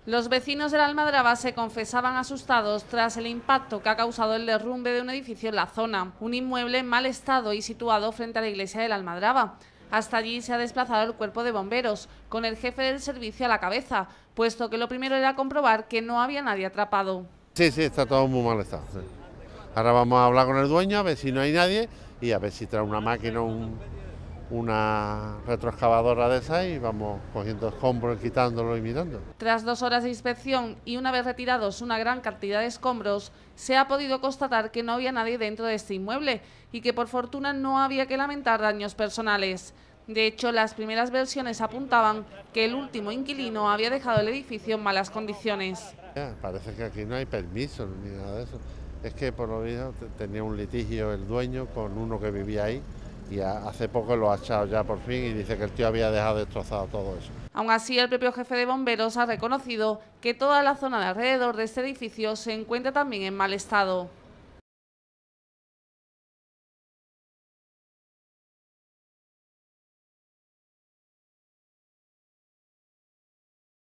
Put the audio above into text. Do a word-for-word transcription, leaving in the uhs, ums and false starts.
Los vecinos de la Almadraba se confesaban asustados tras el impacto que ha causado el derrumbe de un edificio en la zona, un inmueble en mal estado y situado frente a la iglesia de la Almadraba. Hasta allí se ha desplazado el cuerpo de bomberos, con el jefe del servicio a la cabeza, puesto que lo primero era comprobar que no había nadie atrapado. Sí, sí, está todo muy mal estado. Sí. Ahora vamos a hablar con el dueño, a ver si no hay nadie y a ver si trae una máquina, un, una retroexcavadora de esas y vamos cogiendo escombros, quitándolo y mirando. Tras dos horas de inspección y una vez retirados una gran cantidad de escombros, se ha podido constatar que no había nadie dentro de este inmueble y que por fortuna no había que lamentar daños personales. De hecho, las primeras versiones apuntaban que el último inquilino había dejado el edificio en malas condiciones. Ya, parece que aquí no hay permiso ni nada de eso. Es que por lo menos tenía un litigio el dueño con uno que vivía ahí y hace poco lo ha echado ya por fin y dice que el tío había dejado destrozado todo eso. Aún así, el propio jefe de bomberos ha reconocido que toda la zona de alrededor de este edificio se encuentra también en mal estado.